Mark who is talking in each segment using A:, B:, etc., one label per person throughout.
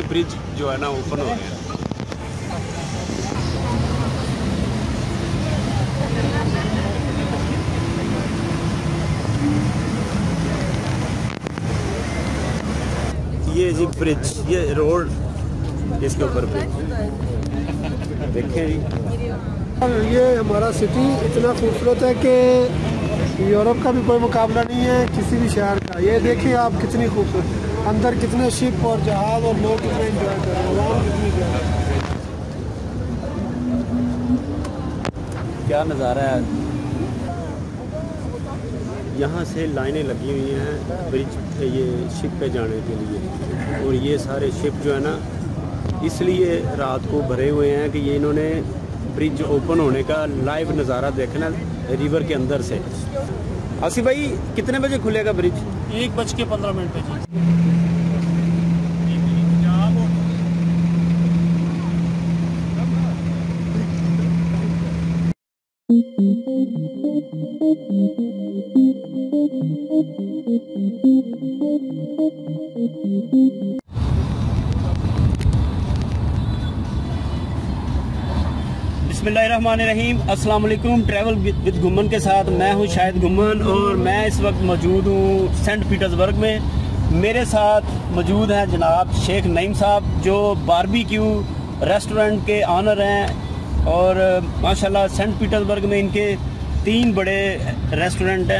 A: Bridge जो है ना ओपन हो गया। ये जी ब्रिज, ये रोड, इसके ऊपर ब्रिज देखें जी।
B: ये हमारा सिटी इतना खूबसूरत है कि यूरोप का भी कोई मुकाबला नहीं है किसी भी शहर का। ये देखिए आप कितनी खूबसूरत, अंदर कितने शिप और जहाज और लोग कितने एंजॉय कर रहे हैं, आवाम कितनी
A: क्या नज़ारा है। यहाँ से लाइनें लगी हुई हैं ब्रिज ये शिप पे जाने के लिए, और ये सारे शिप जो है ना इसलिए रात को भरे हुए हैं कि ये इन्होंने ब्रिज ओपन होने का लाइव नज़ारा देखना रिवर के अंदर से। आसिफ भाई कितने बजे खुलेगा ब्रिज?
C: 1:15 पे जी।
A: बिस्मिल्लाहिर्रहमानिर्रहीम, अस्सलाम वालेकुम। ट्रैवल विद गुम्मन के साथ मैं हूं शाहिद गुम्मन, और मैं इस वक्त मौजूद हूं सेंट पीटर्सबर्ग में। मेरे साथ मौजूद हैं जनाब शेख नईम साहब, जो बारबेक्यू रेस्टोरेंट के ऑनर हैं, और माशाल्लाह सेंट पीटर्सबर्ग में इनके 3 बड़े रेस्टोरेंट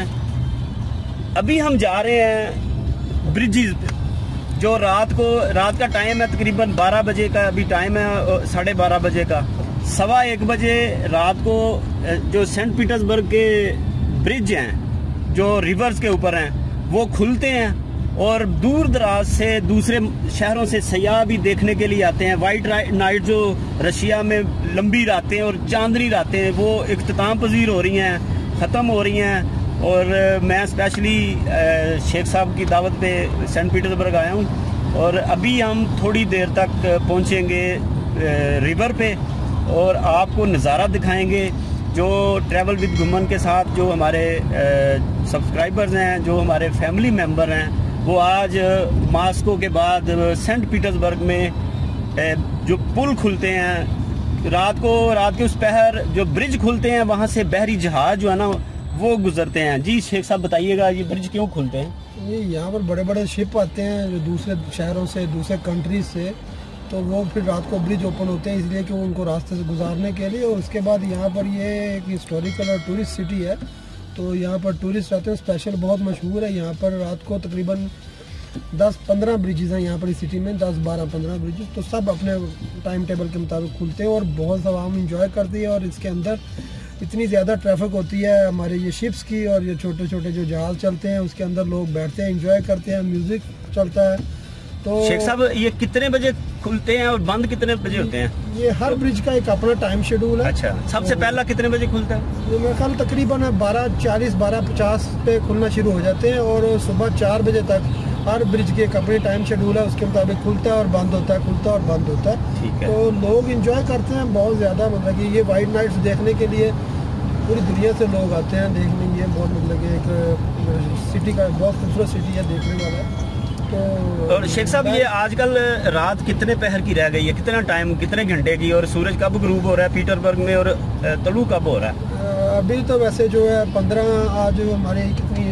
A: हैं। अभी हम जा रहे हैं ब्रिजेस पे, जो रात का टाइम है तकरीबन 12 बजे का अभी टाइम है, 12:30 बजे का। 1:15 बजे रात को जो सेंट पीटर्सबर्ग के ब्रिज हैं जो रिवर्स के ऊपर हैं वो खुलते हैं, और दूर दराज से दूसरे शहरों से सयाह भी देखने के लिए आते हैं। वाइट नाइट जो रशिया में लंबी रातें और चांदनी रातें वो इख्तिताम पजीर हो रही हैं, ख़त्म हो रही हैं, और मैं स्पेशली शेख साहब की दावत पे सेंट पीटर्सबर्ग आया हूँ। और अभी हम थोड़ी देर तक पहुँचेंगे रिवर पे और आपको नज़ारा दिखाएंगे। जो ट्रैवल विद गुम्मन के साथ जो हमारे सब्सक्राइबर्स हैं, जो हमारे फैमिली मेम्बर हैं, वो आज मॉस्को के बाद सेंट पीटर्सबर्ग में जो पुल खुलते हैं रात के उस पहर जो ब्रिज खुलते हैं, वहाँ से बहरी जहाज जो है ना वो गुजरते हैं। जी शेख साहब बताइएगा ये ब्रिज क्यों खुलते हैं?
B: ये यहाँ पर बड़े बड़े शिप आते हैं जो दूसरे शहरों से, दूसरे कंट्रीज से, तो वो फिर रात को ब्रिज ओपन होते हैं इसलिए कि उनको रास्ते से गुजारने के लिए। और उसके बाद यहाँ पर ये एक हिस्टोरिकल और टूरिस्ट सिटी है, तो यहाँ पर टूरिस्ट आते हैं, स्पेशल बहुत मशहूर है। यहाँ पर रात को तकरीबन 10-15 ब्रिजेज़ हैं यहाँ पर इस सिटी में, 10-12-15 ब्रिजेस, तो सब अपने टाइम टेबल के मुताबिक खुलते हैं और बहुत सब आवाम इंजॉय करती है। और इसके अंदर इतनी ज़्यादा ट्रैफिक होती है हमारे ये शिप्स की, और ये छोटे छोटे जो जहाज चलते हैं उसके अंदर लोग बैठते हैं, इंजॉय करते हैं, म्यूज़िक चलता है। तो
A: शेख साहब ये कितने बजे खुलते हैं और बंद कितने बजे होते हैं?
B: ये हर ब्रिज का एक अपना टाइम शेड्यूल है।
A: अच्छा, सबसे पहला कितने बजे खुलता है?
B: ये मेरे ख्याल तकरीबन 12:40 12:50 पे खुलना शुरू हो जाते हैं, और सुबह 4 बजे तक हर ब्रिज के एक अपने टाइम शेड्यूल है, उसके मुताबिक खुलता है और बंद होता है, खुलता है और बंद होता है।
A: ठीक है।
B: तो लोग इंजॉय करते हैं बहुत ज़्यादा, मतलब कि ये वाइट नाइट्स देखने के लिए पूरी दुनिया से लोग आते हैं देखने। ये बहुत मतलब कि एक सिटी का बहुत खूबसूरत सिटी है देखने वाला है। तो
A: और शेख साहब ये आजकल रात कितने पहर की रह गई है, कितना टाइम, कितने घंटे की, और सूरज कब ग्रूब हो रहा है पीटर्सबर्ग में, और तलू कब हो रहा है?
B: अभी तो वैसे जो है 15 आज हमारे कितनी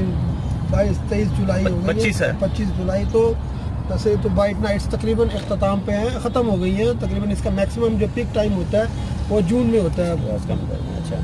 B: 22-23 जुलाई हो गई, 25 जुलाई, तो वैसे तो वाइट नाइट्स तकरीबन अख्ताम पे हैं, ख़त्म हो गई हैं तकरीबन। इसका मैक्सिमम जो पीक टाइम होता है वो जून में होता है। अच्छा,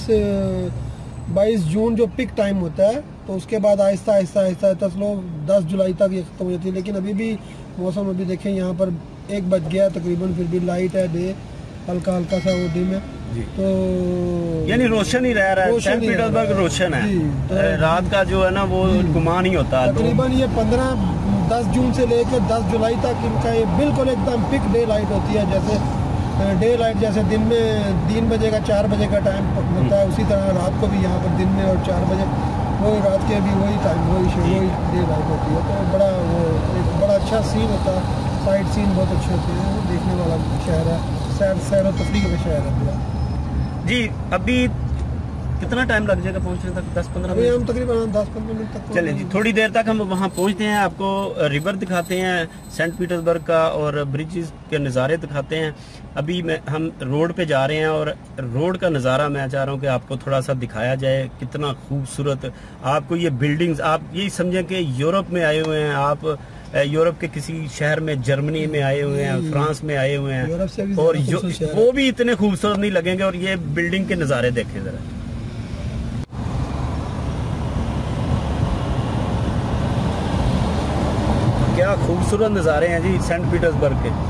B: 20-22 जून जो पिक टाइम होता है, तो उसके बाद आहिस्ता आहिस्ता 10 जुलाई तक ये खत्म हो जाती है। लेकिन अभी भी मौसम अभी देखें यहाँ पर 1 बज गया तकरीबन, फिर भी लाइट है, डे हल्का सा वो डिम है, तो
A: यानी रोशन ही रह रहा है। सेंट पीटर्सबर्ग रोशन है, तो रात का जो है ना वो गुमान ही होता है।
B: तकरीबन ये 10 जून से लेकर 10 जुलाई तक इनका ये बिल्कुल एकदम पिक डे लाइट होती है। जैसे डे लाइट जैसे दिन में 3 बजे का 4 बजे का टाइम होता है, उसी तरह रात को भी यहाँ पर दिन में और 4 बजे वही रात के भी वही टाइम वही डे लाइट होती है। तो बड़ा वो एक बड़ा अच्छा सीन होता है, साइड सीन बहुत अच्छे होते हैं, देखने वाला शहर है, सैर और तफरीह का शहर है पूरा।
A: जी अभी कितना टाइम लग जाएगा पहुंचने तक? 10-15
B: अभी
A: मिनट?
B: हम तकरीबन 10-15 मिनट तक।
A: चलें जी, थोड़ी देर तक हम वहाँ पहुँचते हैं, आपको रिवर दिखाते हैं सेंट पीटर्सबर्ग का और ब्रिजेस के नज़ारे दिखाते हैं। अभी हम रोड पे जा रहे हैं और रोड का नज़ारा मैं चाह रहा हूँ कि आपको थोड़ा सा दिखाया जाए, कितना खूबसूरत आपको ये बिल्डिंग्स, आप यही समझें कि यूरोप में आए हुए हैं, आप यूरोप के किसी शहर में, जर्मनी में आए हुए हैं, फ्रांस में आए हुए हैं, और वो भी इतने खूबसूरत नहीं लगेंगे। और ये बिल्डिंग के नज़ारे देखें जरा, क्या खूबसूरत नज़ारे हैं जी सेंट पीटर्सबर्ग के।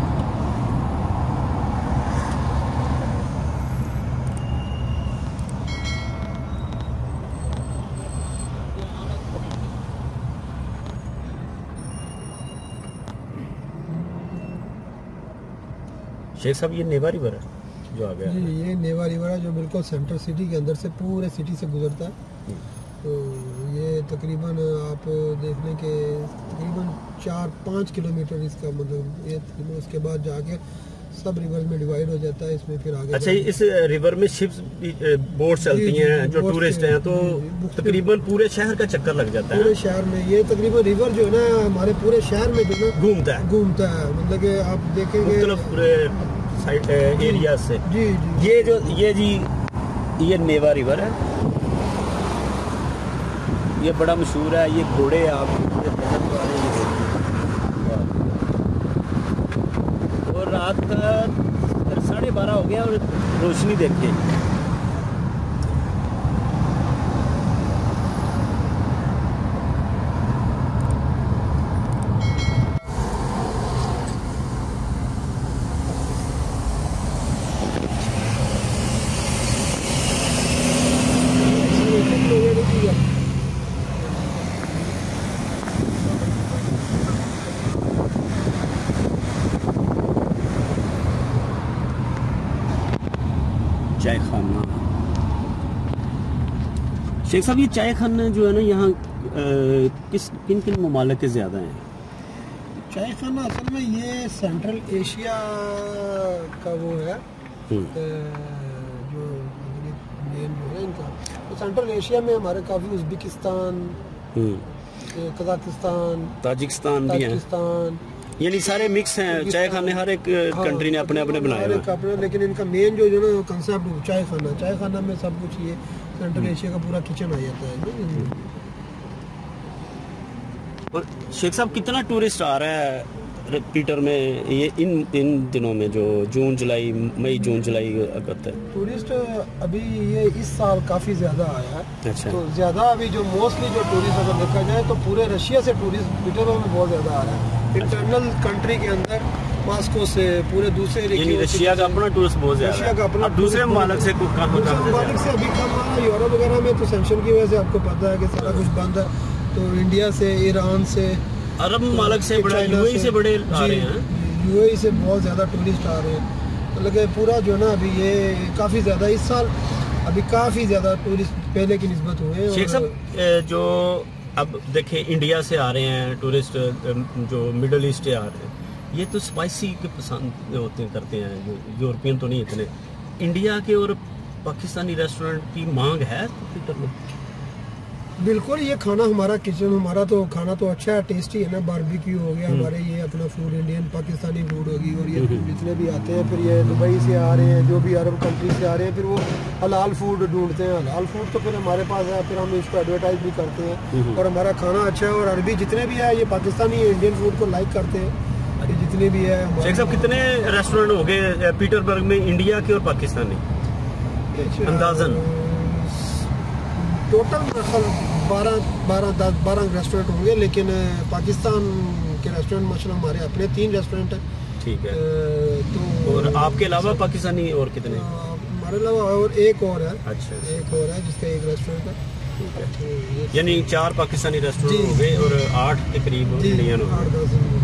A: शेख साहब, ये नेवा रिवर है जो आ गया?
B: जी, ये नेवा रिवर है जो बिल्कुल सेंट्रल सिटी के अंदर से पूरे सिटी से गुजरता है। तो ये तकरीबन आप देख लें कि तकरीबन 4-5 किलोमीटर इसका मतलब ये, उसके बाद जाके सब रिवर में डिवाइड हो जाता है, इसमें फिर आगे।
A: अच्छा, इस रिवर में शिप्स, बोट चलती हैं जो टूरिस्ट हैं, तो तकरीबन पूरे शहर का चक्कर लग जाता है।
B: पूरे शहर में ये तकरीबन रिवर जो है ना हमारे पूरे शहर में जो है
A: घूमता है,
B: मतलब कि आप देखेंगे
A: पूरे साइड एरिया से।
B: जी जी,
A: ये नेवा रिवर है, ये बड़ा मशहूर है। ये घोड़े आप और रात का 12:30 हो गया और रोशनी देखिए। चाय खाना, शेख साहब ये चाय खाना जो है ना यहाँ किन किन ममालिक के ज़्यादा हैं?
B: चाय खाना असल में ये सेंट्रल एशिया का वो है जो मेन जो है इनका। तो सेंट्रल एशिया में हमारे काफ़ी उज़्बेकिस्तान, कजाकिस्तान,
A: ताजिकिस्तान भी हैं, यानी सारे मिक्स हैं चाय खाने। हर एक कंट्री ने अपने अपने बनाए हुए,
B: लेकिन इनका मेन जो ना कंसेप्ट चाय खाना में सब कुछ ये सेंट्रल एशिया का पूरा किचन आ जाता है।
A: और शेख साहब, कितना टूरिस्ट आ रहा है पीटर में ये इन दिनों में, जो मई जून जुलाई करता है?
B: टूरिस्ट अभी ये इस साल काफ़ी ज़्यादा आया है।
A: अच्छा।
B: तो ज़्यादा अभी जो मोस्टली जो टूरिस्ट अगर देखा जाए तो पूरे रशिया से टूरिस्ट पीटर में बहुत ज़्यादा आ रहा है। इंटरनल कंट्री के अंदर मास्को से पूरे दूसरे
A: रशिया का अपना टूरिस्ट बहुत ज़्यादा,
B: रशिया का अपना
A: दूसरे मालिक से
B: अभी कम आ रहा है। यूरोप वगैरह में तो सेंक्शन की वजह से आपको पता है कि सारा कुछ बंद है। तो इंडिया से, ईरान से,
A: अरब मालिक से, यूएई से बड़े आ रहे हैं।
B: यूएई से बहुत ज़्यादा टूरिस्ट आ रहे हैं। मतलब कि पूरा जो ना अभी ये काफ़ी ज़्यादा इस साल अभी काफ़ी ज़्यादा टूरिस्ट पहले की निस्बत हुए हैं।
A: शेख साहब, जो अब देखें इंडिया से आ रहे हैं टूरिस्ट, जो मिडल ईस्ट से आ रहे हैं, ये तो स्पाइसी के पसंद करते हैं, जो यूरोपियन तो नहीं इतने। इंडिया के और पाकिस्तानी रेस्टोरेंट की मांग है पीटर में?
B: बिल्कुल, ये खाना हमारा किचन, हमारा तो खाना तो अच्छा है, टेस्टी है ना। बारबेक्यू हो गया हमारे, ये अपना फूड इंडियन पाकिस्तानी फूड होगी। और ये जितने भी आते हैं फिर ये दुबई से आ रहे हैं, जो भी अरब कंट्री से आ रहे हैं, फिर वो हलाल फूड ढूंढते हैं। हलाल फूड तो फिर हमारे पास है, फिर हम इसको एडवर्टाइज भी करते हैं। और हमारा खाना अच्छा है। और अरबी जितने भी है ये पाकिस्तानी इंडियन फूड को लाइक करते हैं, जितने भी है।
A: शेख साहब, कितने रेस्टोरेंट हो गए पीटरबर्ग में इंडिया के और पाकिस्तानी अंदाजन?
B: टोटल 12 रेस्टोरेंट होंगे, लेकिन पाकिस्तान के रेस्टोरेंट माशाल्लाह हमारे अपने 3 रेस्टोरेंट हैं।
A: ठीक है।
B: तो
A: और आपके अलावा पाकिस्तानी और कितने?
B: हमारे अलावा और एक और है।
A: अच्छा।
B: एक और है जिसका एक रेस्टोरेंट है।
A: ठीक है। यानी 4 पाकिस्तानी रेस्टोरेंट हो गए और 8 के करीब इंडियन हो गए।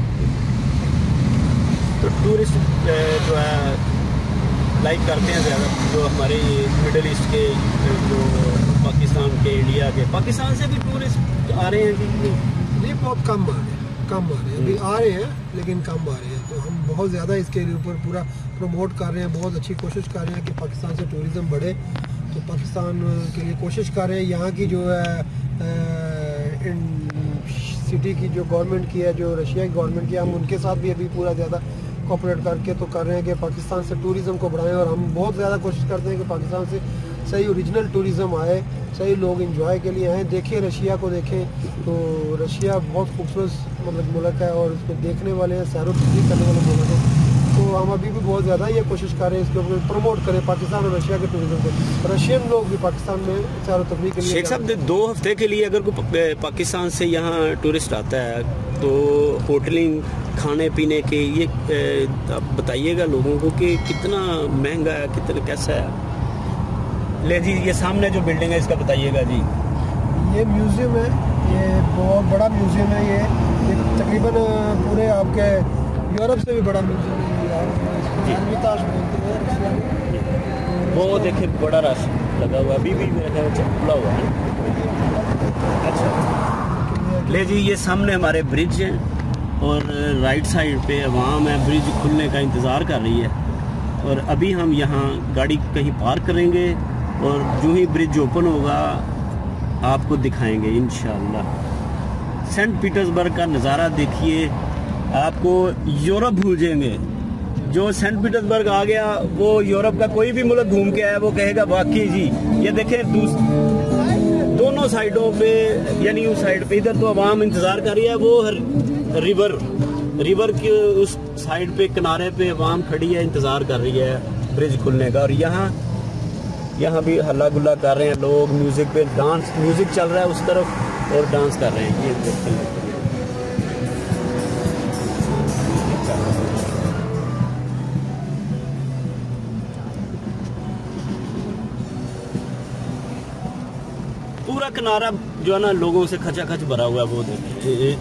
A: तो टूरिस्ट जो है लाइक करते हैं ज़्यादा, जो हमारे मिडिल ईस्ट के, जो पाकिस्तान के, इंडिया के। पाकिस्तान से भी टूरिस्ट आ रहे हैं कि
B: नहीं? बहुत कम आ रहे हैं, अभी आ रहे हैं लेकिन कम आ रहे हैं। तो हम बहुत ज़्यादा इसके ऊपर पूरा प्रमोट कर रहे हैं, बहुत अच्छी कोशिश कर रहे हैं कि पाकिस्तान से टूरिज़्म बढ़े। तो पाकिस्तान के लिए कोशिश कर रहे हैं। यहाँ की जो है इन सिटी की जो गवर्नमेंट की है, जो रशिया की गवर्नमेंट की, हम उनके साथ भी अभी पूरा ज़्यादा कोऑपरेट करके तो कर रहे हैं कि पाकिस्तान से टूरिज़म को बढ़ाएं। और हम बहुत ज़्यादा कोशिश करते हैं कि पाकिस्तान से सही ओरिजिनल टूरिज़म आए, सही लोग इंजॉय के लिए आएँ। देखें रशिया को, देखें तो रशिया बहुत खूबसूरत मतलब मुल्क है और उसको देखने वाले हैं, सैर व तफरीह करने वाले मुल्क हैं। तो हम अभी भी बहुत ज़्यादा ये कोशिश कर रहे हैं इसके ऊपर प्रमोट करें पाकिस्तान और रशिया के टूरिज़्म को। रशियन लोग भी पाकिस्तान में सैर व तफरीह के लिए।
A: शेख साहब 2 हफ्ते के लिए अगर कोई पाकिस्तान से यहाँ टूरिस्ट आता है तो होटलिंग, खाने पीने के ये आप बताइएगा लोगों को कि कितना महंगा है, कितना कैसा है। ले जी, ये सामने जो बिल्डिंग है इसका बताइएगा जी।
B: ये म्यूज़ियम है, ये बहुत बड़ा म्यूज़ियम है। ये तकरीबन पूरे आपके यूरोप से भी बड़ा म्यूज़ियम है।
A: वो देखे बड़ा रश लगा हुआ, अभी भी मेरे ख्याल से खुला हुआ है। अच्छा, ले जी, ये सामने हमारे ब्रिज हैं और राइट साइड पे आवाम है, ब्रिज खुलने का इंतज़ार कर रही है। और अभी हम यहाँ गाड़ी कहीं पार्क करेंगे और जो ही ब्रिज ओपन होगा आपको दिखाएंगे इंशाअल्लाह। सेंट पीटर्सबर्ग का नज़ारा देखिए, आपको यूरोप भूल जाएंगे। जो सेंट पीटर्सबर्ग आ गया वो यूरोप का कोई भी मुल्क घूम के आया वो कहेगा वाकई जी। ये देखें दोनों साइडों पे, यानी उस साइड पे इधर तो आवाम इंतज़ार कर रही है, वो रिवर के उस साइड पे किनारे पे आवाम खड़ी है, इंतज़ार कर रही है ब्रिज खुलने का। और यहाँ भी हल्ला गुल्ला कर रहे हैं लोग, म्यूज़िक पे डांस, म्यूज़िक चल रहा है उस तरफ और डांस कर रहे हैं। ये देखते पूरा किनारा जो है ना लोगों से खचाखच भरा हुआ है। वो देखिए,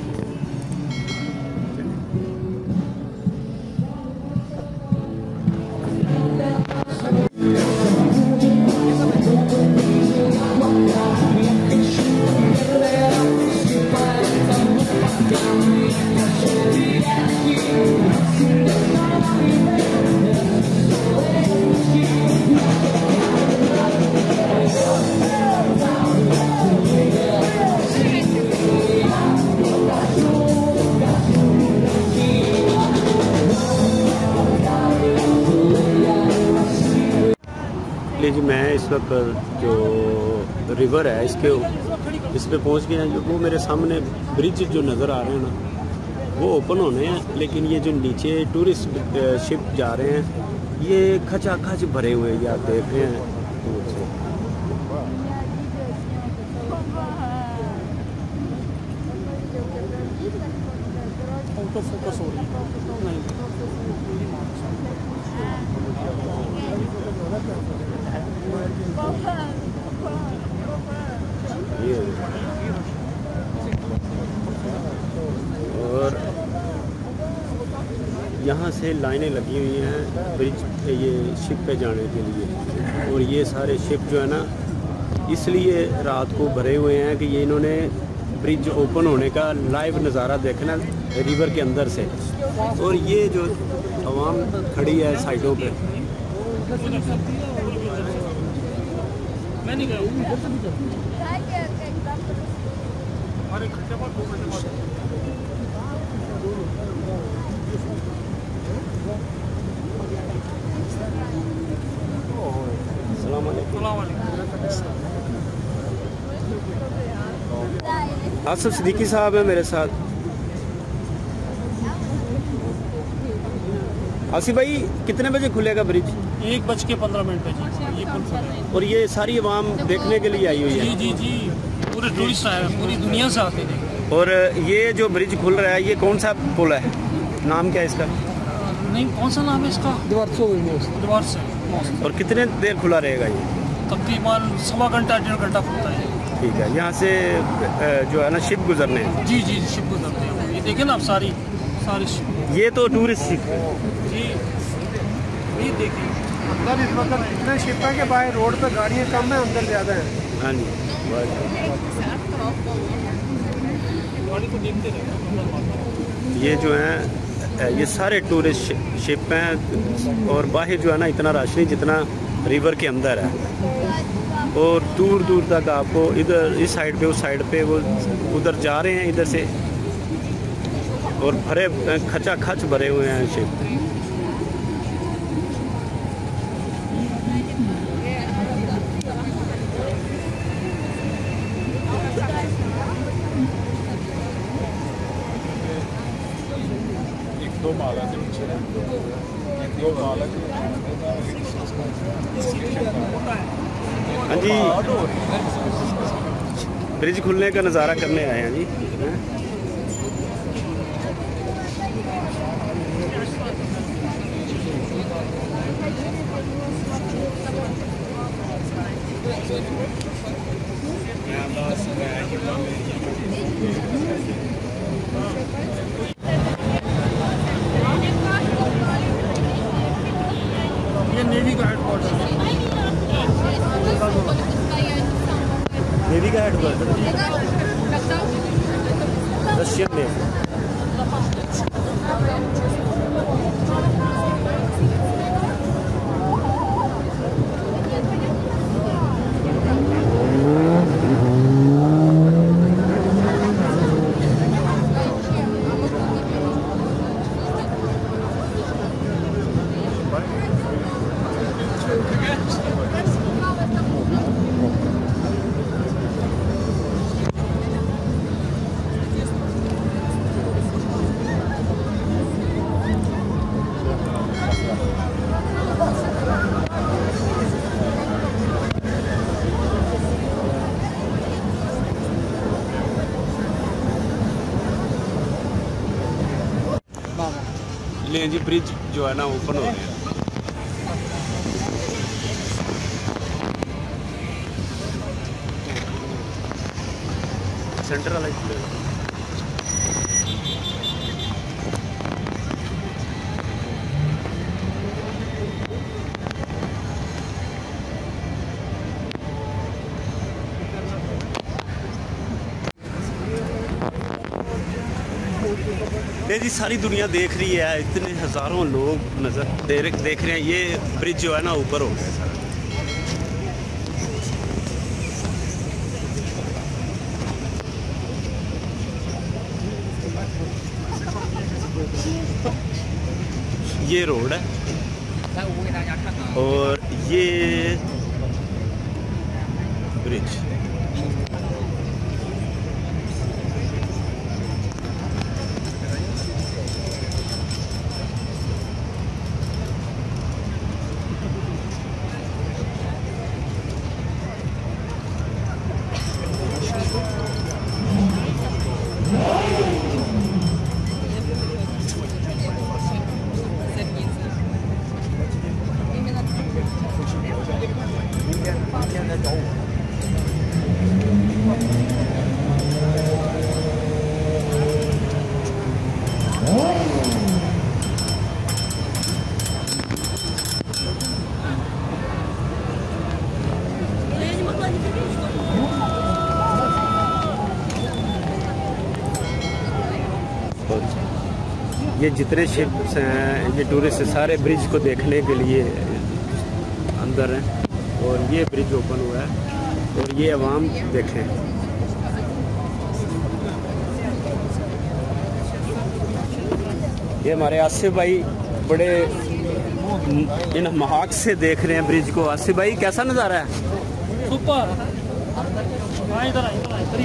A: जी मैं इस वक्त जो रिवर है इस पे पहुंच गया है। वो मेरे सामने ब्रिज जो नज़र आ रहे हैं ना वो ओपन होने हैं, लेकिन ये जो नीचे टूरिस्ट शिप जा रहे हैं ये खचाखच भरे हुए हैं, आप देख रहे हैं।
C: फोटो फोकस हो रही
A: और यहाँ से लाइनें लगी हुई हैं ब्रिज ये शिप पे जाने के लिए। और ये सारे शिप जो है ना इसलिए रात को भरे हुए हैं कि ये इन्होंने ब्रिज ओपन होने का लाइव नज़ारा देखना रिवर के अंदर से। और ये जो आवाम खड़ी है साइडों पे, आसिफ सिद्दीकी साहब है मेरे साथ। आसिफ भाई कितने बजे खुलेगा ब्रिज?
C: 1:15 पे जी।
A: और ये सारी आवाम देखने के लिए आई हुई है?
C: जी जी जी, पूरे टूरिस्ट आए हैं, पूरी दुनिया से आते हैं।
A: और ये जो ब्रिज खुल रहा है ये कौन सा पुल है, नाम क्या है इसका?
C: नहीं, कौन सा नाम है इसका? द्वार से।
A: और कितने देर खुला रहेगा ये?
C: तकरीबन 1.25 घंटा 1.5 घंटा खुलता है।
A: ठीक है, यहाँ से जो है ना शिप गुजरने हैं?
C: जी जी, शिप गुजरते हैं। ये देखें ना आप, सारी शिप।
A: ये तो टूरिस्ट शिप है
C: जी, ये देखिए
B: अंदर इस वक्त इतने शिप है कि बाहर रोड पे गाड़ियाँ कम है, अंदर ज़्यादा है।
A: हाँ जी, ये जो है ये सारे टूरिस्ट शिप हैं। और बाहर जो है ना इतना रश नहीं जितना रिवर के अंदर है और दूर दूर तक आपको इधर इस साइड पे उस साइड पे वो उधर जा रहे हैं इधर से और भरे खचा खच भरे हुए हैं शिप।
D: दो माला के पीछे दो माला के।
A: हाँ जी, ब्रिज खुलने का नज़ारा करने आए हैं जी।
C: ये नेवी का हेडक्वार्टर है।
A: नेवी का हेडक्वार्टर रशियन नेवी। ले जी ब्रिज जो है ना ओपन हो गया। सेंटर वाला जी सारी दुनिया देख रही है, इतने हज़ारों लोग नज़र देख रहे हैं। ये ब्रिज जो है ना ऊपर हो गया सारा। ये रोड है और ये ब्रिज। ये जितने शिप्स हैं, ये टूरिस्ट सारे ब्रिज को देखने के लिए अंदर हैं और ये ब्रिज ओपन हुआ है और ये अवाम देखें। ये हमारे आसिफ भाई बड़े इन महाक से देख रहे हैं ब्रिज को। आसिफ भाई कैसा नज़ारा है?
C: सुपर। इधर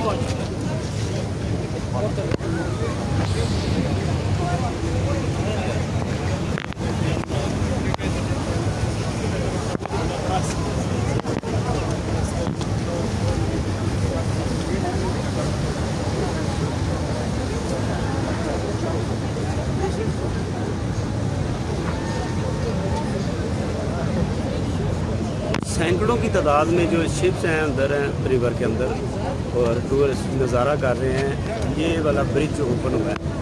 A: सैकड़ों की तादाद में जो शिप्स हैं अंदर हैं रिवर के अंदर और टूरिस्ट नज़ारा कर रहे हैं। ये वाला ब्रिज जो ओपन हुआ है।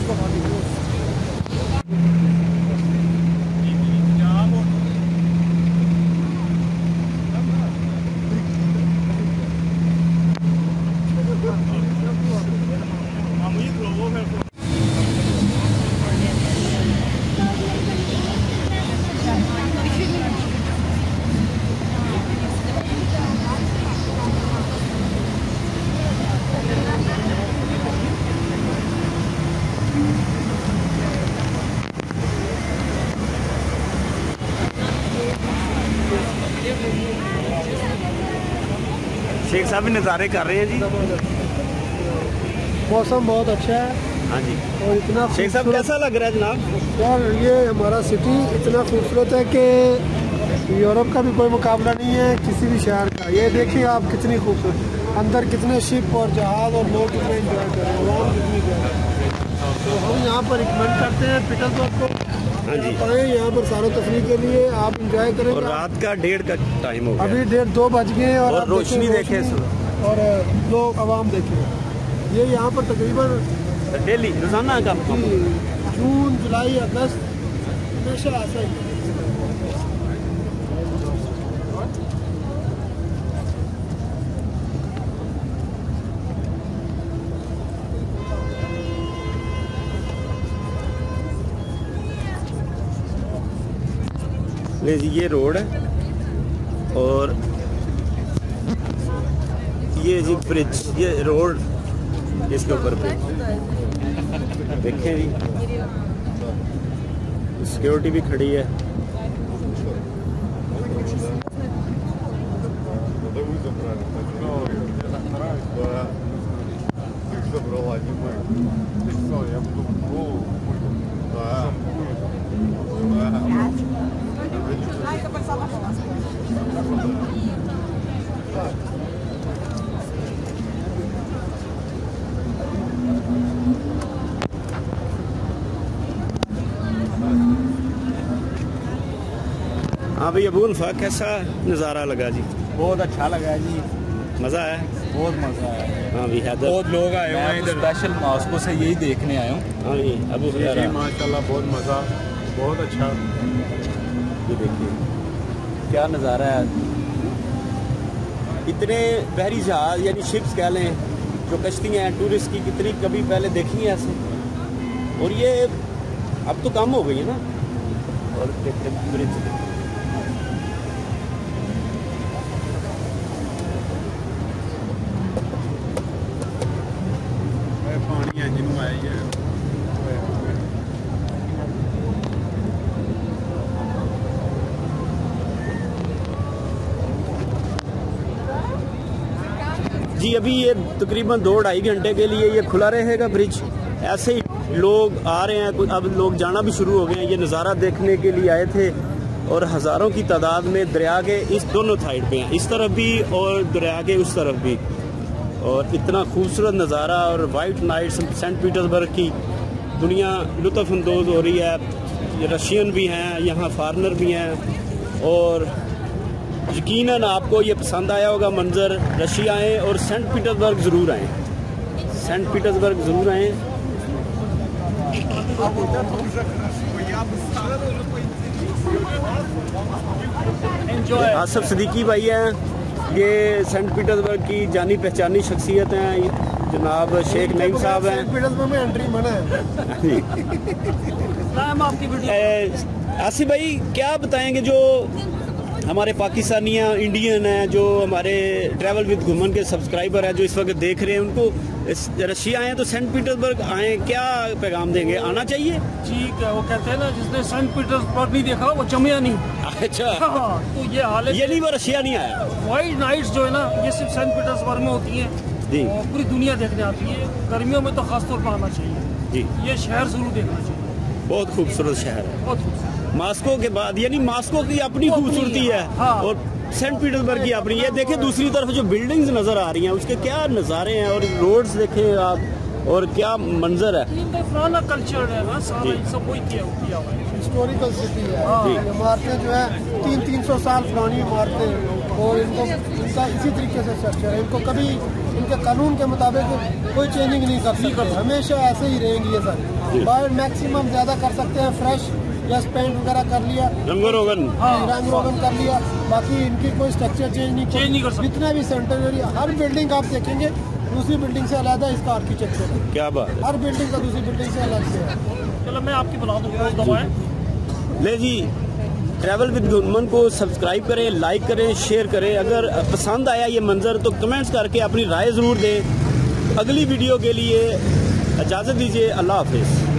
B: उसको खा लीजिए।
A: शेख साहब भी नज़ारे कर रहे हैं जी।
B: मौसम बहुत अच्छा है
A: हाँ जी।
B: और इतना
A: शेख साहब
B: खूबसूरत-
A: कैसा लग रहा है जनाब?
B: यार ये हमारा सिटी इतना खूबसूरत है कि यूरोप का भी कोई मुकाबला नहीं है किसी भी शहर का। ये देखिए आप कितनी खूबसूरत, अंदर कितने शिप और जहाज और लोग कितने इंजॉय कर रहे हैं, आवाम कितनी इंजॉय कर रही है। तो हम यहाँ पर रिकमेंड करते हैं पीटर्सबर्ग को,
A: हाँ जी।
B: आप आएँ यहाँ पर सारों तफरी के लिए, आप इंजॉय
A: और
B: करेंगे।
A: रात का 1:30 का टाइम हो
B: अभी
A: गया
B: 1:30-2 बज गए
A: और
B: आप
A: रोशनी देखें
B: रोशनी और लोग आवाम देखें। ये यहाँ पर तकरीबन
A: डेली रोजाना का
B: जून जुलाई अगस्त हमेशा ऐसा ही है।
A: ले जी ये रोड है और ये जी ब्रिज, ये रोड इसके ऊपर ब्रिज देखें जी। सिक्योरिटी भी खड़ी है। हाँ भाई अबू अल्फा कैसा नज़ारा लगा जी?
D: बहुत अच्छा लगा जी,
A: मज़ा आया?
D: बहुत मजा आया।
A: हाँ भी हैदर,
D: बहुत लोग आए हुए हैं इधर, स्पेशल मॉस्को से यही देखने आए हूँ।
A: हाँ जी अबू
D: जी माशाल्लाह बहुत मज़ा, बहुत अच्छा।
A: ये देखिए क्या नज़ारा है। इतने बहरी जहाज यानी शिप्स कह लें, जो कश्तियाँ हैं टूरिस्ट की, कितनी कभी पहले देखी है ऐसे, और ये अब तो कम हो गई है ना। और देखते ब्रिज
D: पानी है जिन्हों आई है।
A: जी अभी ये तकरीबन 2-2.5 घंटे के लिए ये खुला रहेगा ब्रिज। ऐसे ही लोग आ रहे हैं, अब लोग जाना भी शुरू हो गए हैं। ये नज़ारा देखने के लिए आए थे और हज़ारों की तादाद में दरिया के इस दोनों साइड पे हैं, इस तरफ भी और दरिया के उस तरफ भी। और इतना खूबसूरत नज़ारा और वाइट नाइट सेंट पीटर्सबर्ग की दुनिया लुत्फ़अंदोज़ हो रही है। ये रशियन भी हैं, यहाँ फॉरनर भी हैं और यकीनन आपको ये पसंद आया होगा मंज़र। रशिया आएँ और सेंट पीटर्सबर्ग ज़रूर आएँ, सेंट पीटर्सबर्ग ज़रूर आएँ। आसिफ सिद्दीकी भाई हैं, ये सेंट पीटर्सबर्ग की जानी पहचानी शख्सियत हैं। जनाब शेख नईम साहब हैं।
B: पीटर्सबर्ग में एंट्री मना है।
A: आसिफ भाई क्या बताएंगे जो हमारे पाकिस्तानियाँ इंडियन हैं, जो हमारे ट्रैवल विद घुमन के सब्सक्राइबर हैं, जो इस वक्त देख रहे हैं, उनको रशिया आए तो सेंट पीटर्सबर्ग आए, क्या पैगाम देंगे? आना चाहिए?
C: ठीक है, वो कहते हैं ना जिसने सेंट पीटर्सबर्ग नहीं देखा वो जमिया नहीं।
A: अच्छा
C: हाँ, तो ये हाल है।
A: ये नहीं वो रशिया नहीं आया।
C: वाइट नाइट्स जो है ना ये सिर्फ सेंट पीटर्सबर्ग में होती हैं
A: जी,
C: और पूरी दुनिया देखने आती है। गर्मियों में तो खासतौर पर आना चाहिए,
A: जी
C: ये शहर जरूर देखना चाहिए।
A: बहुत खूबसूरत शहर है।
C: बहुत खूबसूरत।
A: मास्को के बाद यानी मास्को की अपनी खूबसूरती है
C: हाँ।
A: और सेंट पीटर्सबर्ग की अपनी। ये देखें दूसरी तरफ जो बिल्डिंग्स नजर आ रही हैं उसके क्या नज़ारे हैं, और रोड्स देखें आप और क्या मंजर है।
C: ये तो पुराना कल्चर है ना सारा, ये सब वही किया हुआ है।
B: हिस्टोरिकल सिटी है।
C: हाँ।
B: इमारतें जो है 300-300 साल पुरानी इमारतें, और इनको इनका इसी तरीके से स्ट्रक्चर है। इनको कभी इनके कानून के मुताबिक कोई चेंजिंग नहीं कर सकते, हमेशा ऐसे ही रहेंगी ये सर। बाहर मैक्सिमम ज़्यादा कर सकते हैं, फ्रेश या पेंट वगैरह कर लिया, रंग रोगन कर लिया, बाकी इनकी कोई स्ट्रक्चर चेंज नहीं कर सकते। जितना भी सेंटर हर बिल्डिंग आप देखेंगे दूसरी बिल्डिंग से अलग है इसका आर्किटेक्चर है।
A: क्या बात है,
B: हर बिल्डिंग का दूसरी बिल्डिंग से अलग से है।
C: चलो मैं आपकी बुला दूँगा।
A: ले जी, ट्रैवल विद गुमन को सब्सक्राइब करें, लाइक करें, शेयर करें। अगर पसंद आया ये मंजर तो कमेंट्स करके अपनी राय ज़रूर दें। अगली वीडियो के लिए इजाज़त दीजिए। अल्लाह हाफिज़।